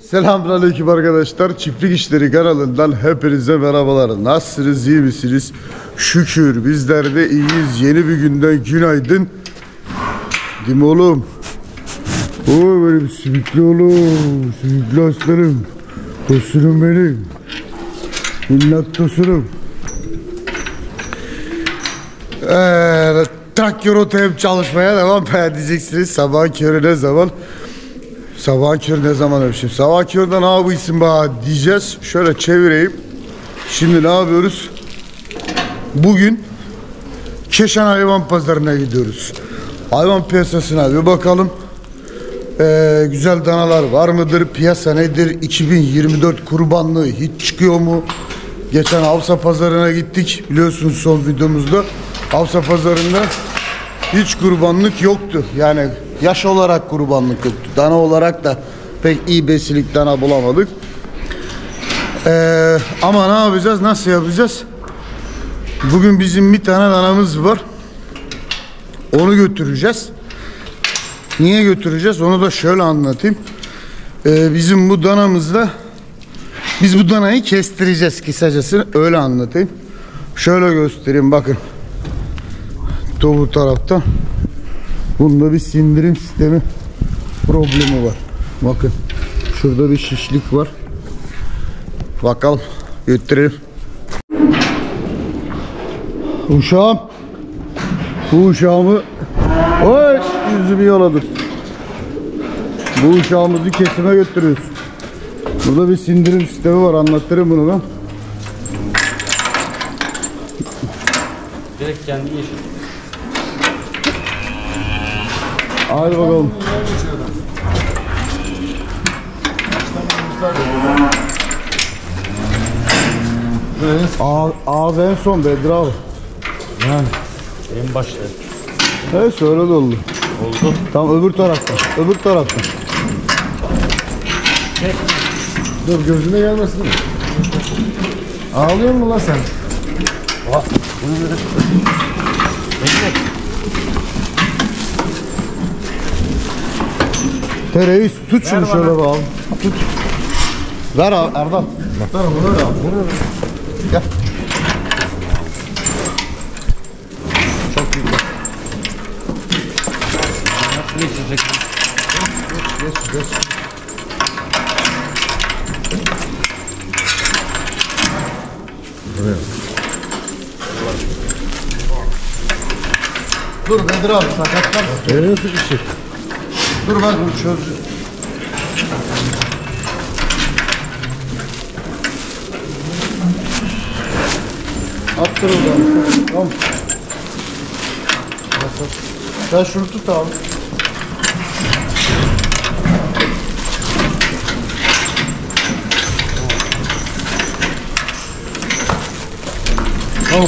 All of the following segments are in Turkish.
Selamünaleyküm arkadaşlar. Çiftlik İşleri kanalından hepinize merhabalar. Nasılsınız, iyi misiniz? Şükür bizler de iyiyiz. Yeni bir günden günaydın. Değil mi oğlum? Oo benim sümüklü oğlum. Sümüklü aslanım. Tosunum benim. Minnak tosunum. Traktör otoyum çalışmaya devam edeceksiniz. Sabah körü ne zaman? Sabah körü ne zaman öpüşüm? Sabah körüden abi isim bana diyeceğiz. Şöyle çevireyim. Şimdi ne yapıyoruz? Bugün Keşan hayvan pazarına gidiyoruz. Hayvan piyasasına bir bakalım. Güzel danalar var mıdır? Piyasa nedir? 2024 kurbanlığı hiç çıkıyor mu? Geçen Avsa pazarına gittik. Biliyorsunuz son videomuzda. Avsa pazarında hiç kurbanlık yoktu. Yani yaş olarak kurbanlık yoktu. Dana olarak da pek iyi besilik dana bulamadık. Ama ne yapacağız? Nasıl yapacağız? Bugün bizim bir tane danamız var. Onu götüreceğiz. Niye götüreceğiz? Onu da şöyle anlatayım. Bizim bu danamızda biz bu danayı kestireceğiz kısacası. Öyle anlatayım. Şöyle göstereyim bakın. Bu tarafta bunda bir sindirim sistemi problemi var. Bakın şurada bir şişlik var. Bakalım götürelim. Uşağım, bu uşağımı oy yüzümü yaladım. Bu uşağımızı kesime götürüyoruz. Burada bir sindirim sistemi var, anlatırım bunu ben. Direkt kendi yeşil. Hadi bakalım. Ağız en son Bedri abi. Yani en başta. Evet öyle de oldu. Oldu. Tam öbür taraftan. Öbür taraftan. Dur gözüne gelmesin mi? Ağlıyor mu lan sen? Tereyi tut şunu şöyle bakalım. Tut. Ver abi Erdal. Ver bunu ver abi. Gel. Çok güzel. Nasıl geçecek? Geç. Buraya. Dur Bedir abi sakatlar. Nereye sıkışacak? Dur ben bunu çözeceğim. Attır oradan. Tamam. Sen şunu tut abi. Tamam.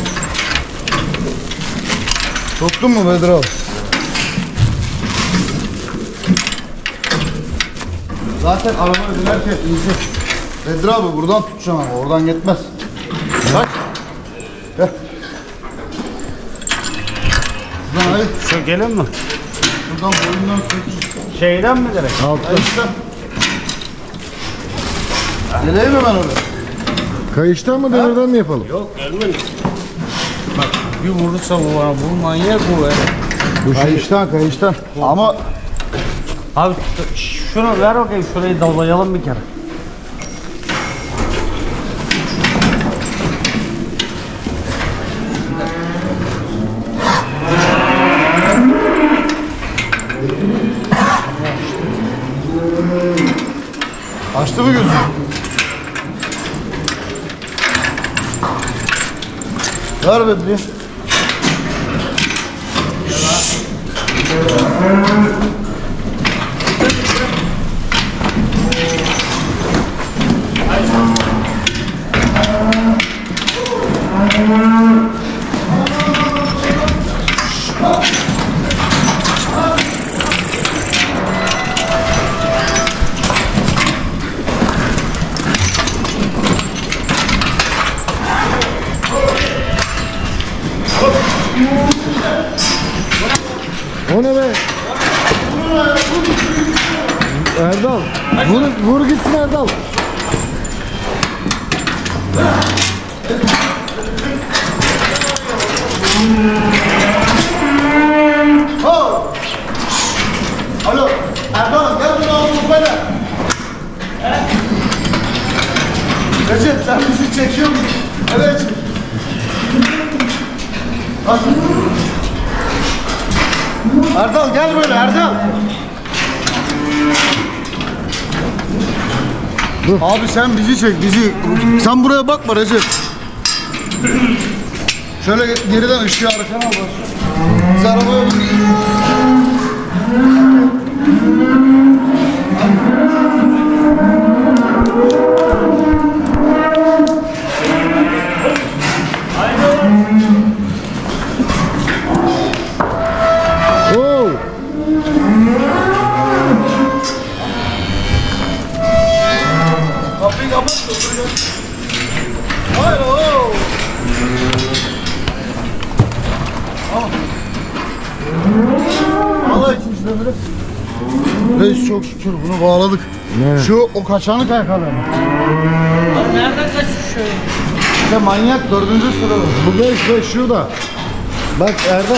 Tuttun mu Bedir abi? Zaten araba öderken ince. Bedir abi buradan tutacağım ama oradan gitmez. Bak. Gel. Buradan hayır. Çökelim mi? Buradan boyundan tut. Şeyden mi direkt? Altta. Geleyim mi ben oraya? Kayıştan mı demirden mi yapalım? Yok gelmedi. Bak bir vurursa bu bana. Bu manyak bu be. Kayıştan. Ama Abi şunu ver bakayım. Şurayı dalayalım bir kere. açtı mı gözünü? Ver Bedri. O ne be? Vur gitsin Erdal. Alo, Erdoğan gel bunu al böyle. Recep sen bizi çekiyor musun? Evet. Hadi. Erdal gel böyle Erdal. Dur. Abi sen bizi çek bizi. Sen buraya bakma Recep. Şöyle geriden ışığı arkana bak. Biz arabaya Oo. kapıyı kapat. Hayır o. Allah için işte böyle. Reis çok şükür bunu bağladık. Ne? Şu o kaçanı kaykalım. Nereden kaçıyor? İşte manyak 4. sırada. Bu beş şurada. Bak Erdal.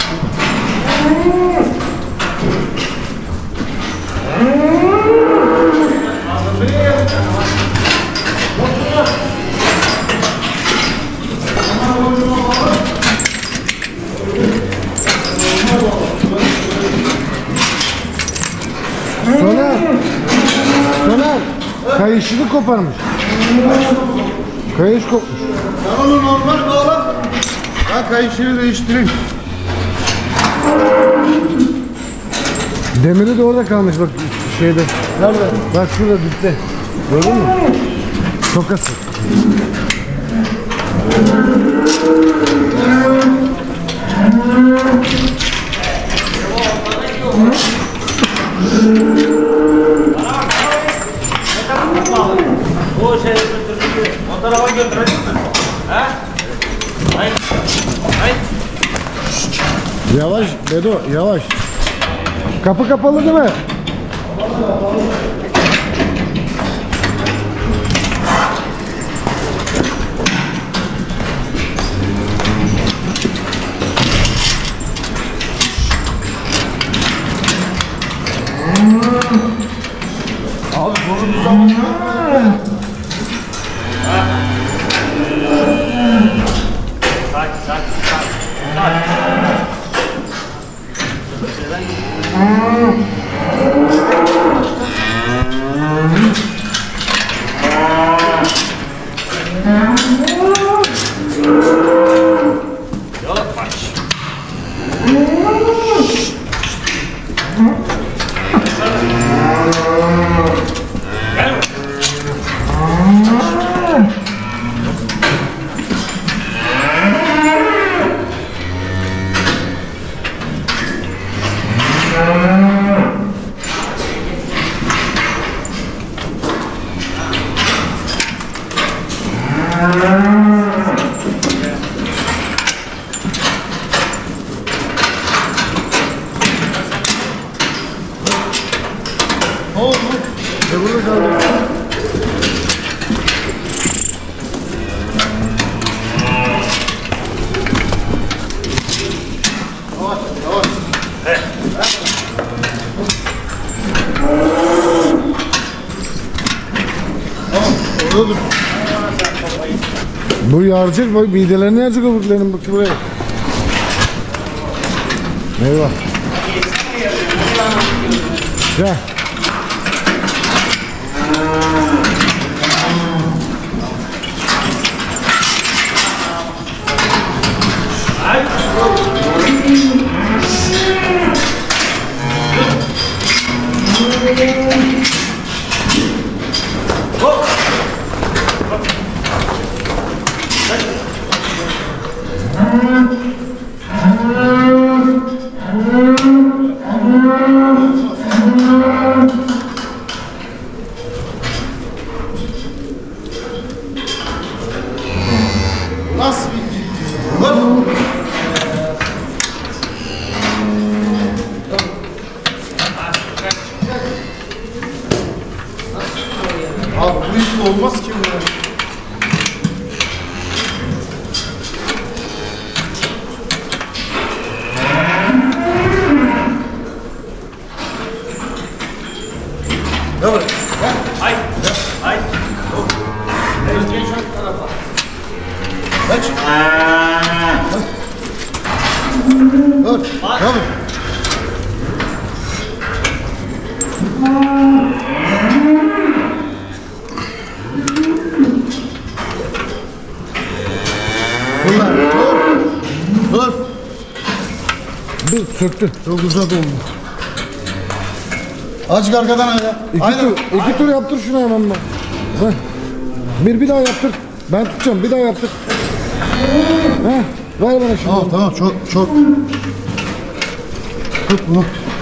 Soner. Kayışını koparmış. Kayış kopmuş. Sen onu normal bağla. Ben kayışını değiştireyim. Demiri de orada kalmış bak şeyde. Nerede? Bak şurada dipte. Gördün mü? Tokası. O şey götürdü. O tarafa götürelim mi? He? Hayır. Hayır. Yavaş Bedo yavaş. Kapı kapalı değil mi? Abi sorun zaman yok. Ne oldu? Burada kaldı. Yavaş yavaş. Tamam orada dur. Bu yaracak bak midelerini yaracak öbürlerinin bak buraya. Eyvah. Gel. Aç. Dur. Tamam. Dur. Dur söktü. Çok uzak oldu. Aç arkadan ayağı. İki tur yaptır şunu hemen bak. Heh. Bir daha yaptır. Ben tutacağım. Bir daha yaptır. Heh. Ver bana şimdi. Tamam çok. Tut bunu.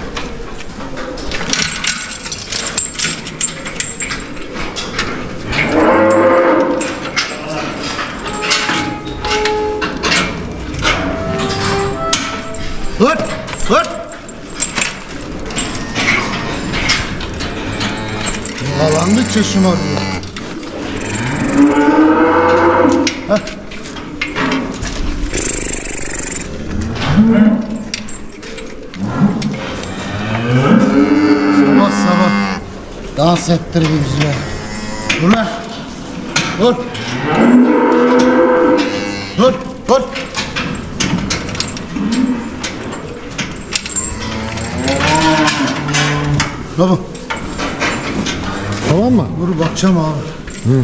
Dur. Yalandıkça şımarıyor. Sabah dans ettir bizi. Dur lan. Dur. Baba. Tamam mı? Dur bakacağım abi.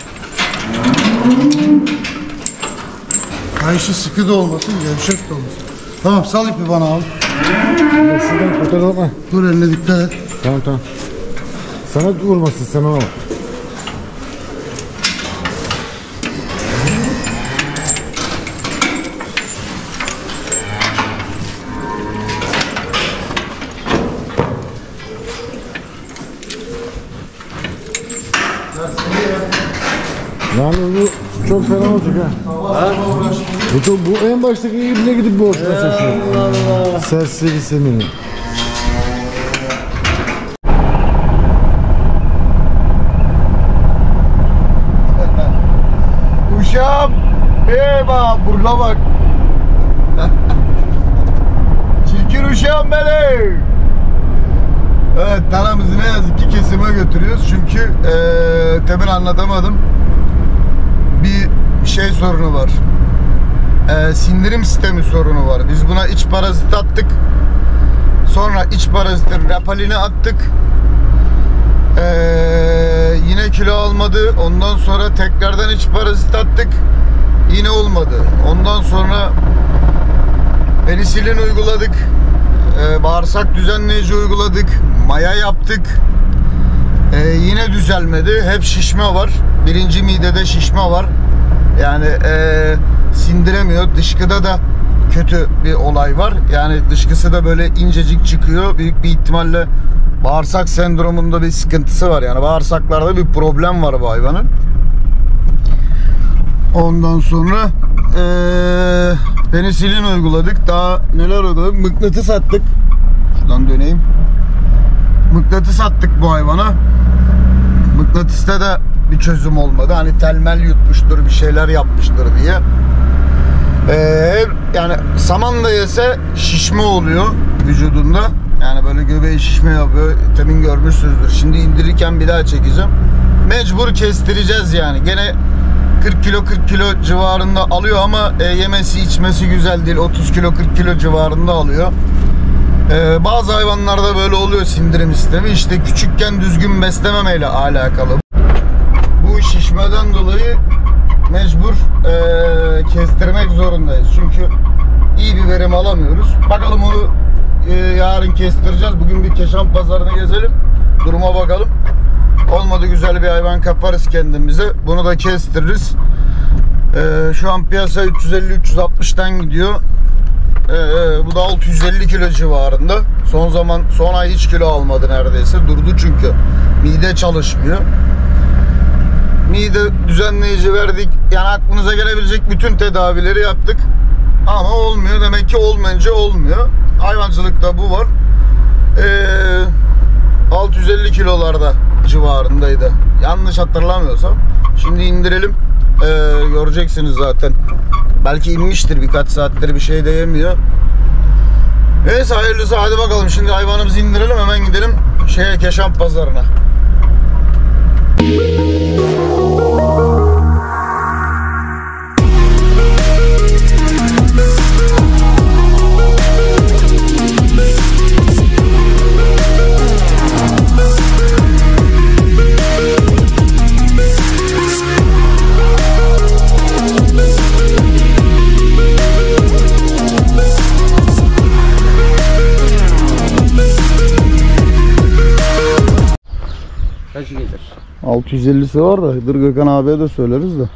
Kayışı sıkı da olmasın, gevşek de olmasın. Tamam sal ipi bana abi. Dur şuradan kurtaralım. Dur eline dikkat et. Tamam. Sana vurmasın sen ona bak. Yalnız bu çok fena olacak ha. Bu en baştaki ibne gidip boşuna şaşıyor. Allah. Serseri semini. Uşağım. Eyvah burla bak. Çirkin uşağım benim. Evet tanemizi ne yazık ki kesime götürüyoruz çünkü temin anlatamadım. Bir şey sorunu var. Sindirim sistemi sorunu var. Biz buna iç parazit attık. Sonra iç parazitin rapalini attık. Yine kilo almadı. Ondan sonra tekrardan iç parazit attık. Yine olmadı. Ondan sonra penisilin uyguladık. Bağırsak düzenleyici uyguladık. Maya yaptık. Yine düzelmedi. Hep şişme var. Birinci midede şişme var. Yani sindiremiyor. Dışkıda da kötü bir olay var. Yani dışkısı da böyle incecik çıkıyor. Büyük bir ihtimalle bağırsak sendromunda bir sıkıntısı var. Yani bağırsaklarda bir problem var bu hayvanın. Ondan sonra penisilin uyguladık. Daha neler uyguladık? Mıknatıs attık. Şuradan döneyim. Mıknatıs attık bu hayvana. Mıknatısta da bir çözüm olmadı. Hani telmel yutmuştur, bir şeyler yapmıştır diye. Yani saman da yese şişme oluyor vücudunda. Yani böyle göbeği şişme yapıyor. Temin görmüşsünüzdür. Şimdi indirirken bir daha çekeceğim. Mecbur kestireceğiz yani. Gene 40 kilo civarında alıyor ama yemesi içmesi güzel değil. 30 kilo 40 kilo civarında alıyor. Bazı hayvanlarda böyle oluyor sindirim sistemi. İşte küçükken düzgün beslememeyle alakalı. Bu şişmeden dolayı mecbur kestirmek zorundayız. Çünkü iyi bir verim alamıyoruz. Bakalım onu yarın kestireceğiz. Bugün bir Keşan pazarını gezelim. Duruma bakalım. Olmadı güzel bir hayvan kaparız kendimize. Bunu da kestiririz. Şu an piyasa 350-360'tan gidiyor. Bu da 650 kilo civarında. Son ay hiç kilo almadı neredeyse. Durdu çünkü. Mide çalışmıyor. Mide düzenleyici verdik. Yani aklınıza gelebilecek bütün tedavileri yaptık. Ama olmuyor. Demek ki olmayınca olmuyor. Hayvancılıkta bu var. 650 kilolarda civarındaydı. Yanlış hatırlamıyorsam. Şimdi indirelim. Göreceksiniz zaten. Belki inmiştir, birkaç saattir bir şey de yemiyor. Neyse hayırlısı, hadi bakalım. Şimdi hayvanımızı indirelim, hemen gidelim Keşan pazarına. 650'si var da dur Gökhan abiye de söyleriz de.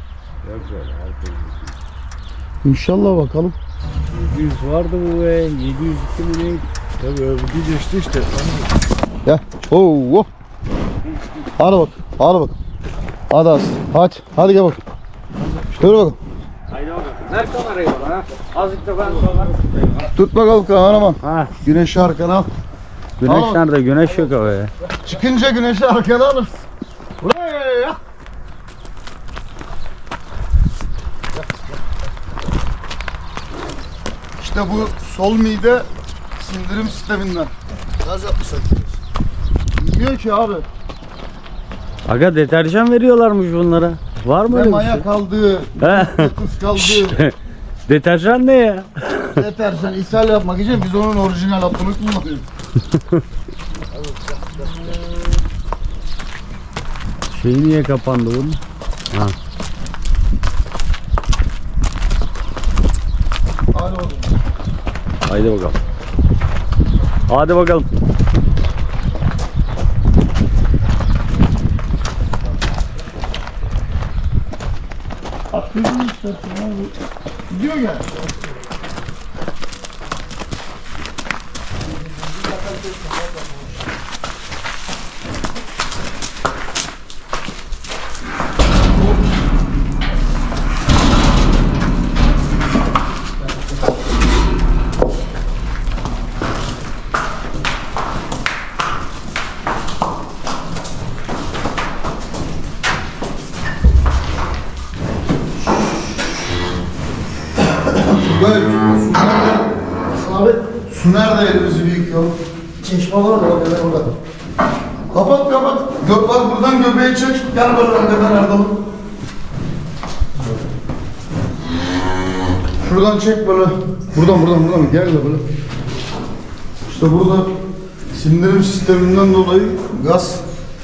İnşallah bakalım. 700 vardı bu ve 702 mi ne? Tabii övgü geçti işte. Gel. Oo. Hadi bak. Hadi bak. Hadi as. Hadi. Hadi gel bak. Dur bakalım. Haydi bakalım. Ver kamerayı bana ha. Azıcık da ben sonra. Tut bakalım kameraman. Ha. Güneşi arkana al. Güneş Al. nerede? Güneş yok abi. Çıkınca güneşi arkana alırsın. Buraya. İşte bu sol mide sindirim sisteminden. Gaz yapmışlar. Bilmiyor ki abi. Aga deterjan veriyorlarmış bunlara. Var mı Ne öyle bir maya şey? kaldı, He. tuz kaldı. Deterjan ne ya? Deterjan ishal yapmak için biz onun orijinal adını kullanıyoruz. Şeyi niye kapandı bunun? Ha. Hadi oğlum. Haydi bakalım. Hadi bakalım. Atıyorsun istersen abi. Gidiyor gel. Böyle su nerede? Abi su nerede elimizi bir yıkayalım? Çeşme var da bak orada. Kapat kapat. Bak buradan göbeği çek. Gel böyle arkadan Erdal'ım. Şuradan çek böyle. Buradan gel de böyle. İşte burada sindirim sisteminden dolayı gaz.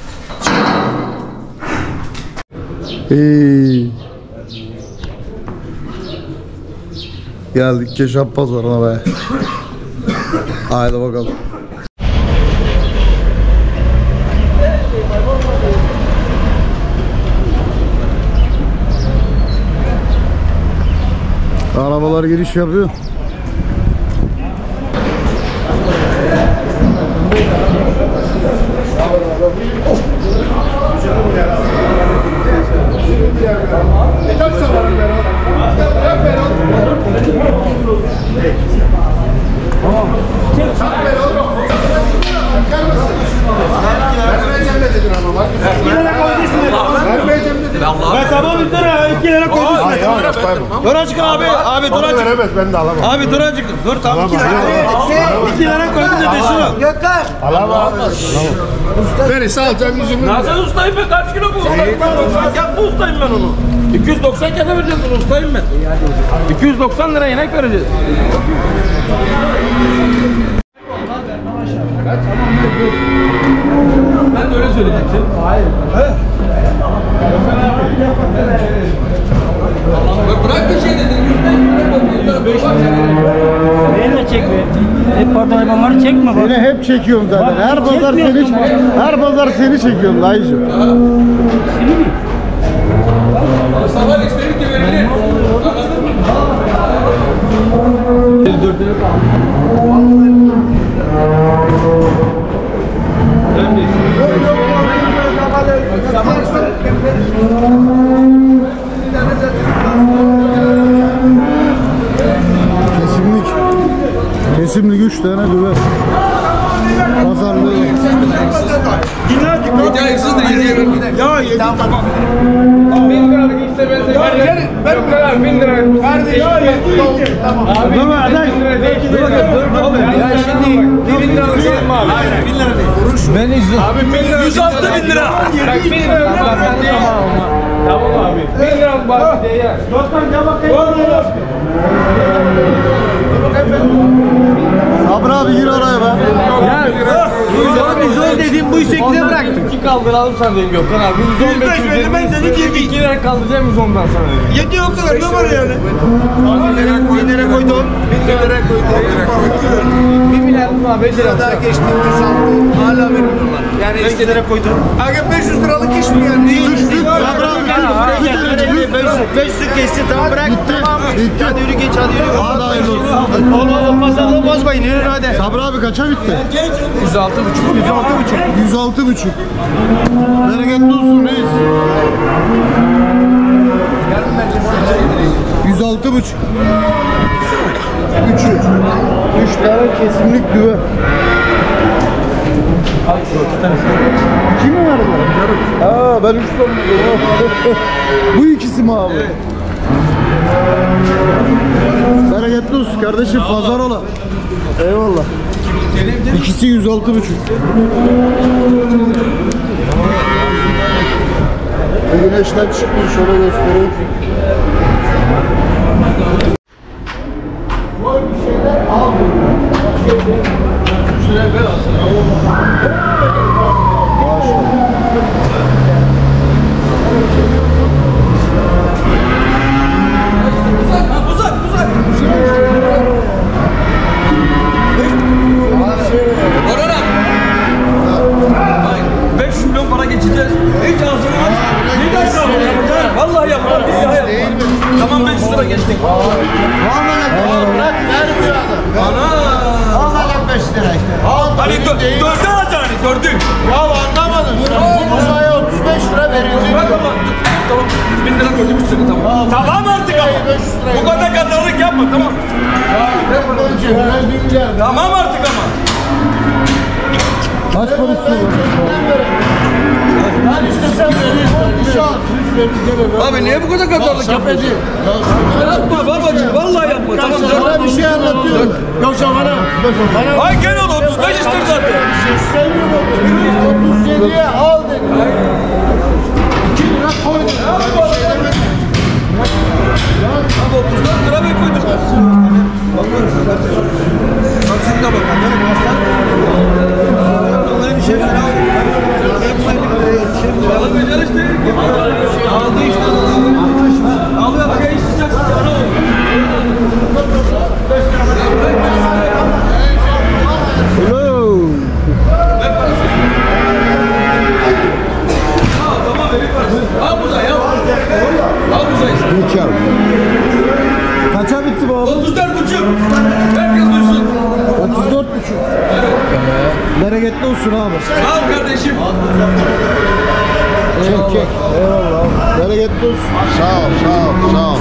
Geldik Keşap Pazarı'na be. Haydi bakalım. Arabalar giriş yapıyor. Ben tamam 2 lira 2 lira koydum. Dur azıcık abi. Abi dur azıcık. Veremez ben de alamam. Abi dur azıcık. Dur tamam 2 lira. 2 lira koydum da şunu. Alamam. Verirse alacağım yüzümü. Nasıl ustayım ben? Kaç kilo bu? 290 ustayım ben onu. 290 kere vereceğiz bunu ustayım ben. 290 lira yemek vereceğiz. Ben de öyle söyleyecektim. Hayır. Bırak bir şey dedin. Beni de çekme. Hep pardon hayvanları çekme bak. Seni hep çekiyorum zaten. Her pazar seni çekiyorum dayıcım. Sabah istedik ki verilir. Kesimlik 3 tane düve. Pazarlığı. Hikayesiz de yediye vermeyin. Ya yedi tamam. 1000 liralık işte ben size vereceğim. Ben bu kadar 1000 lira. Kardeşim ya yedi. Tamam. Abi dur aday. Dur. Ya şimdi 1000 liralık şey mi abi? Aynen 1000 lira değil. Ben izliyorum. Abi 1000 lira. 106 bin lira. Bak 1000 lira. Tamam abi. 1000 lira bak diye ya. Dostlar gel bakayım. Sabri abi gir oraya be. Bizon dediğim bu 8'e bıraktım. 2 kaldıralım sen dedim Gökhan abi. 115 dedim ben dedim 2 lira kaldıracağım 110'dan sonra dedim. Yedi o kadar ne var yani? 1000 lira koydun. 1000 lira koydun. 1 milyar mı 5 lira daha geçti. Hala veriyorlar. Yani 5 lira koydun. Aga 500 liralık iş mi yani? Sabri abi 500 geçti tamam bırak. Tamam. Bitti. Hadi yürü geç hadi yürü. Hadi hayırlı olsun. Olmazsa da bozmayın yürü hadi. Sabri abi kaça bitti? 106,5. 106,5. Bereketli olsun reis. 106,5. 3 tane kesimlik düve. Kim mi verdi? Aa ben 3 tane. Bu ikisi mi abi? Evet. Bereketli olsun kardeşim pazar ola. Eyvallah. İkisi 106,5. Güneşten çıkmış şöyle göstereyim. Vallahi yapma. Tamam 500 lira geçtik. Bırak vermiyor adam. Almadan 5 lira işte. Hani dördü alacaksın dördü. Ya anlamadım. Bu buzaya 35 lira verildi. Bak ama tamam 1000 lira koydum üstüne tamam. Tamam artık ama. Bu kadar kadarlık yapma tamam. Tamam artık ama. Kaç para istiyorsun? Ben istesem Abi niye bu kadar kadarlık yapıyorsun? Yapma babacığım vallahi yapma tamam. Sana bir şey anlatıyorum. Yoksa bana. Ay gel oğlum 35 ister zaten. 37'ye al dedim. 2 lira koydum. Abi 34 lira mı koydun? Sen de bak. Vallahi bir şey yok. Alıyor işte. Aldı işte. Alıyor bak iş sıcak. Hello. Tamam verip al buza ya. Al buza işte. Peki abi. Kaça bitti bu abi? 34,5. Herkes duysun. 34,5. Bereketli olsun abi. Sağ ol kardeşim. Çek. Eyvallah abi. Bereketli olsun. Sağ ol.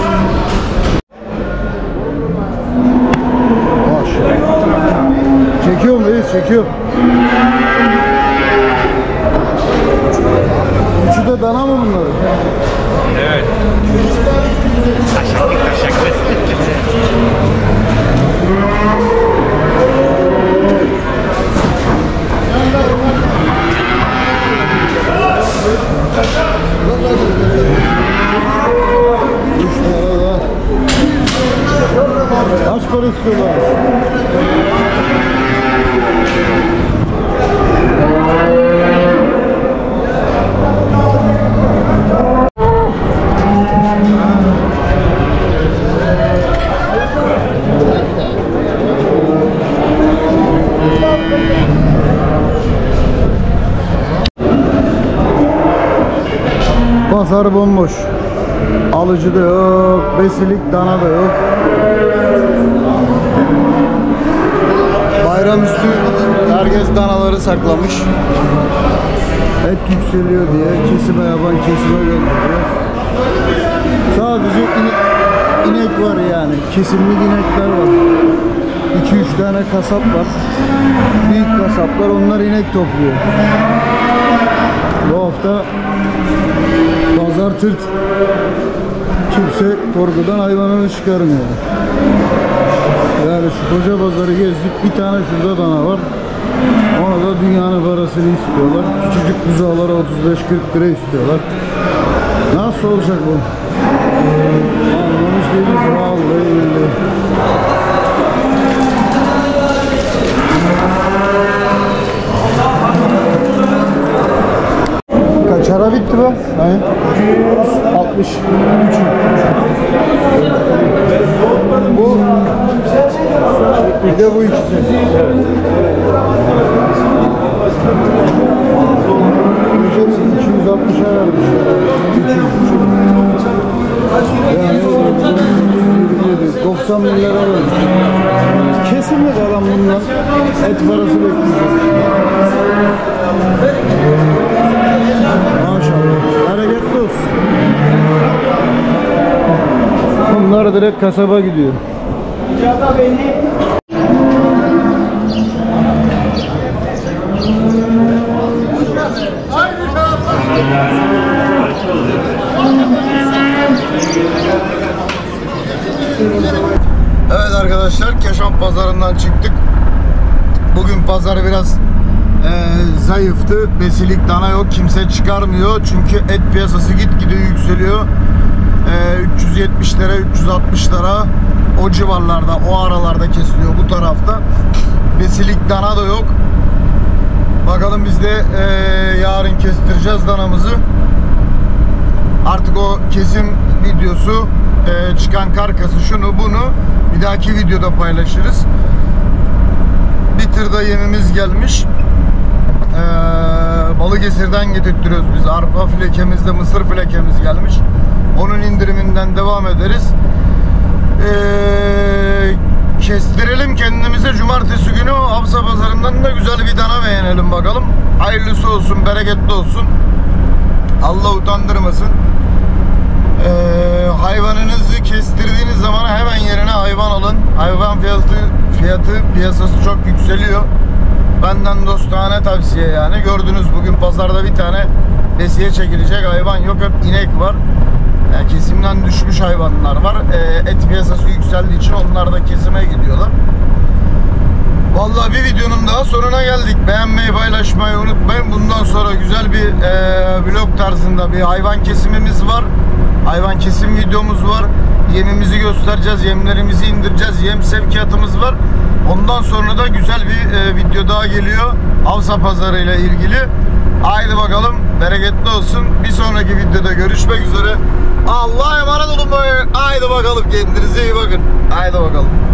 Maşallah. Çekiyorum reis çekiyorum. Üçü de dana mı bunları? Evet. Kaç para istiyorlar? Pazar bomboş. Alıcı da yok, besilik dana da yok. Bayramüstü herkes danaları saklamış. Et yükseliyor diye kesime yapan kesime gönderiyor. Sadece inek var yani. Kesimlik inekler var. 2-3 tane kasap var. Büyük kasaplar onlar inek topluyor. Bu hafta pazar tırt. Kimse korkudan hayvanını çıkarmıyor. Yani şu koca pazarı gezdik, bir tane şurada dana var. Ona da dünyanın parasını istiyorlar. Küçücük buzağlara 35-40 lira istiyorlar. Nasıl olacak bu? Anlamış değiliz vallahi billahi. 160. Bu Bir de bu ikisi. ücretsiz 260'a vermişler. 90 bin lira vermiş. Kesinlikle adam bundan et parası bekleyecek. Maşallah. Hareketli olsun. Bunlar direkt kasaba gidiyor. Evet arkadaşlar, Keşan pazarından çıktık. Bugün pazar biraz zayıftı. Besilik dana yok, kimse çıkarmıyor. Çünkü et piyasası gitgide yükseliyor. 370'lere, 360'lara o civarlarda, o aralarda kesiliyor bu tarafta. Besilik dana da yok. Bakalım biz de yarın kestireceğiz danamızı. Artık o kesim videosu, çıkan karkası, şunu bunu bir dahaki videoda paylaşırız. Bir tırda yemimiz gelmiş. Balıkesir'den getirtiyoruz biz. Arpa filekemizde, mısır filekemiz gelmiş. Onun indiriminden devam ederiz. Kestirelim kendimize, cumartesi günü Avsa pazarından da güzel bir dana beğenelim bakalım. Hayırlısı olsun, bereketli olsun. Allah utandırmasın. Hayvanınızı kestirdiğiniz zaman hemen yerine hayvan alın. Hayvan fiyatı piyasası çok yükseliyor. Benden dostane tavsiye yani. Gördünüz bugün pazarda bir tane besiye çekilecek hayvan yok. Hep inek var. Yani kesimden düşmüş hayvanlar var. Et piyasası yükseldiği için onlar da kesime gidiyorlar. Vallahi bir videonun daha sonuna geldik. Beğenmeyi, paylaşmayı unutmayın. Bundan sonra güzel bir vlog tarzında bir hayvan kesimimiz var. Hayvan kesim videomuz var. Yemimizi göstereceğiz. Yemlerimizi indireceğiz. Yem sevkiyatımız var. Ondan sonra da güzel bir video daha geliyor. Avsa pazarı ile ilgili. Haydi bakalım. Bereketli olsun. Bir sonraki videoda görüşmek üzere. Allah'a emanet olun. Haydi bakalım. Kendinize iyi bakın. Haydi bakalım.